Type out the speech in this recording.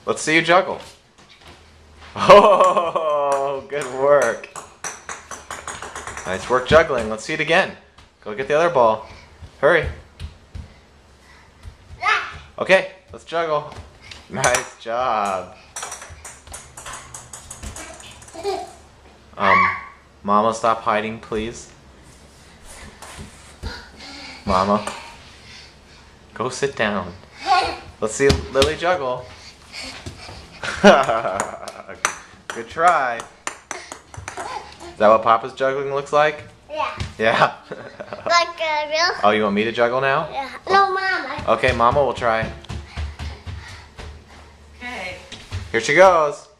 Let's see you juggle. Oh, good work. Nice work juggling. Let's see it again. Go get the other ball. Hurry. Okay, let's juggle. Nice job. Mama, stop hiding, please. Mama, go sit down. Let's see Lily juggle. Good try. Is that what Papa's juggling looks like? Yeah. Yeah. Like a real? Oh, you want me to juggle now? Yeah. No, Mama. Okay, Mama will try. Okay. Here she goes.